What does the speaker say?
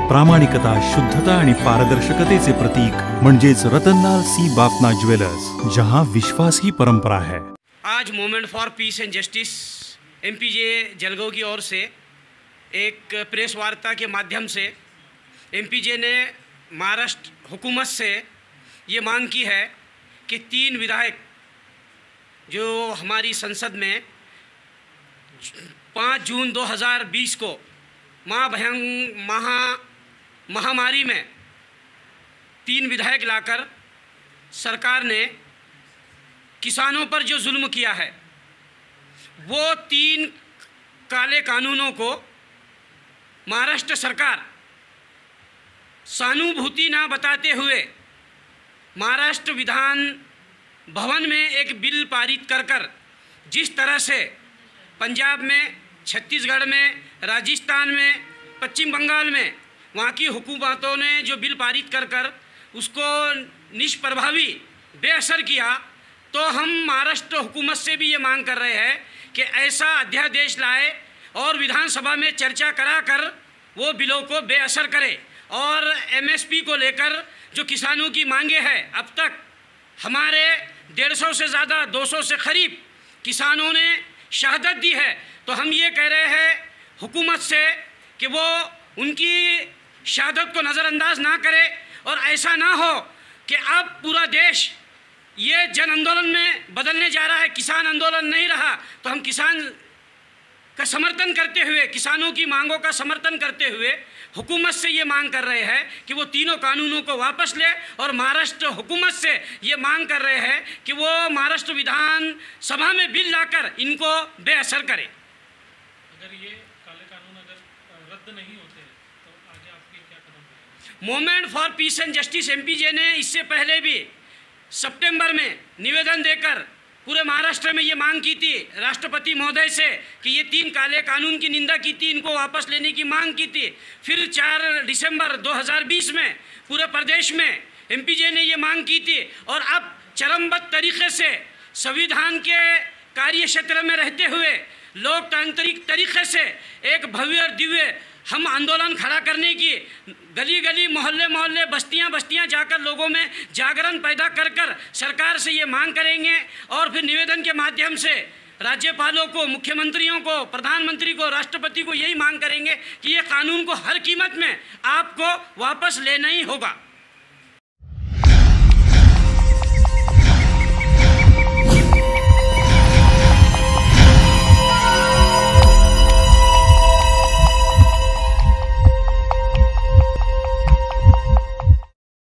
प्रामाणिकता, शुद्धता आणि पारदर्शकतेचे प्रतीक म्हणजेच रतनलाल सी बाफना ज्वेलर्स, जहां विश्वास ही परंपरा है। आज movement for peace and justice MPJ Jalgaon की ओर से एक प्रेस वार्ता के माध्यम से एमपीजे ने महाराष्ट्र हुकूमत से ये मांग की है कि 3 विधायक जो हमारी संसद में 5 जून 2020 को महामारी में 3 विधायक लाकर सरकार ने किसानों पर जो जुल्म किया है, वो 3 काले कानूनों को महाराष्ट्र सरकार सहानुभूति ना बताते हुए महाराष्ट्र विधान भवन में एक बिल पारित कर जिस तरह से पंजाब में, छत्तीसगढ़ में, राजस्थान में, पश्चिम बंगाल में वहाँ की हुकूमतों ने जो बिल पारित कर उसको निष्प्रभावी बेअसर किया, तो हम महाराष्ट्र हुकूमत से भी ये मांग कर रहे हैं कि ऐसा अध्यादेश लाए और विधानसभा में चर्चा कराकर वो बिलों को बेअसर करे। और एमएसपी को लेकर जो किसानों की मांगे हैं, अब तक हमारे 150 से ज़्यादा 200 से करीब किसानों ने शहादत दी है। तो हम ये कह रहे हैं हुकूमत से कि वो उनकी शहादत को नज़रअंदाज ना करे और ऐसा ना हो कि अब पूरा देश ये जन आंदोलन में बदलने जा रहा है, किसान आंदोलन नहीं रहा। तो हम किसान का समर्थन करते हुए, किसानों की मांगों का समर्थन करते हुए हुकूमत से ये मांग कर रहे हैं कि वो तीनों कानूनों को वापस ले, और महाराष्ट्र हुकूमत से ये मांग कर रहे हैं कि वो महाराष्ट्र विधान सभा में बिल लाकर इनको बेअसर करे। अगर ये काले कानून अगर रद्द नहीं होते तो आगे आपके क्या कदम रहेंगे? Movement for peace and justice MPJ ने इससे पहले भी सितंबर में निवेदन देकर पूरे महाराष्ट्र में ये मांग की थी राष्ट्रपति महोदय से कि ये 3 काले कानून की निंदा की थी, इनको वापस लेने की मांग की थी। फिर 4 दिसंबर 2020 में पूरे प्रदेश में एमपीजे ने ये मांग की थी, और अब चरमबद्ध तरीके से संविधान के कार्य क्षेत्र में रहते हुए लोकतांत्रिक तरीके से एक भव्य और दिव्य हम आंदोलन खड़ा करने की, गली गली, मोहल्ले मोहल्ले, बस्तियां बस्तियां जाकर लोगों में जागरण पैदा कर सरकार से ये मांग करेंगे। और फिर निवेदन के माध्यम से राज्यपालों को, मुख्यमंत्रियों को, प्रधानमंत्री को, राष्ट्रपति को यही मांग करेंगे कि ये कानून को हर कीमत में आपको वापस लेना ही होगा।